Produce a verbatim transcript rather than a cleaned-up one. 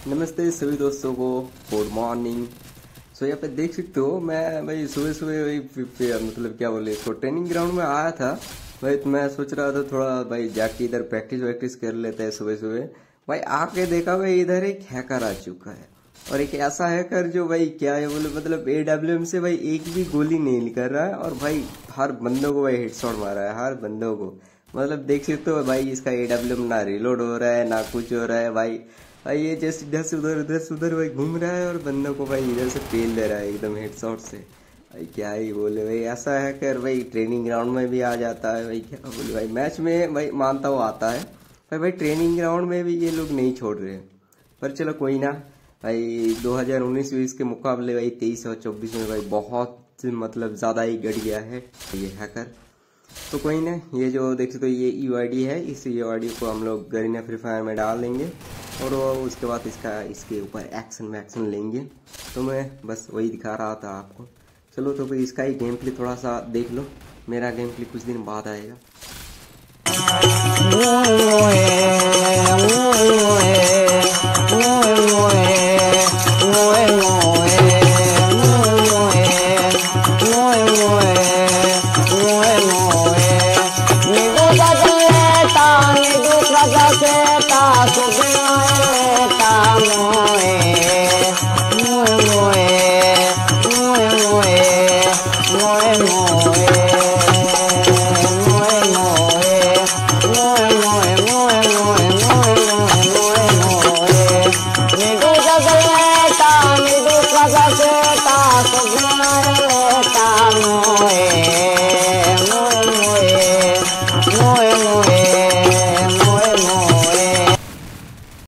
नमस्ते सभी दोस्तों को, गुड मॉर्निंग। सो यहाँ पे देख सकते हो, मैं भाई सुबह सुबह वही मतलब क्या बोले इसको ट्रेनिंग ग्राउंड में आया था भाई। तो मैं सोच रहा था थोड़ा भाई जाके इधर प्रैक्टिस वैक्टिस कर लेते हैं सुबह सुबह। भाई आके देखा भाई इधर एक हैकर आ चुका है, और एक ऐसा हैकर जो भाई क्या है बोले मतलब ए डब्ल्यू एम से भाई एक भी गोली नहीं कर रहा है, और भाई हर बंदों को भाई हेडशॉट मारा है, हर बंदों को। मतलब देख सकते हो भाई इसका ए डब्ल्यू एम ना रिलोड हो रहा है ना कुछ हो रहा है भाई। भाई ये जैसे इधर से उधर उधर से उधर भाई घूम रहा है, और बंदों को भाई इधर से पेल दे रहा है एकदम हेडशॉट से। भाई क्या ही बोले भाई, ऐसा है कर भाई ट्रेनिंग ग्राउंड में भी आ जाता है भाई। क्या बोले भाई, मैच में भाई मानता हुआ आता है भाई, भाई ट्रेनिंग ग्राउंड में भी ये लोग नहीं छोड़ रहे। पर चलो कोई ना भाई, दो हज़ार उन्नीस बीस के मुकाबले भाई तेईस और चौबीस में भाई बहुत मतलब ज़्यादा ही गड़ गया है ये हैकर। तो कोई ना, ये जो देख सकते हो ये यू आई डी है, इस यू आई डी को हम लोग गरीना फ्री फायर में डाल देंगे, और उसके बाद इसका इसके ऊपर एक्शन वैक्शन लेंगे। तो मैं बस वही दिखा रहा था आपको। चलो तो फिर इसका ही गेम प्ले थोड़ा सा देख लो। मेरा गेम प्ले कुछ दिन बाद आएगा। दूसरा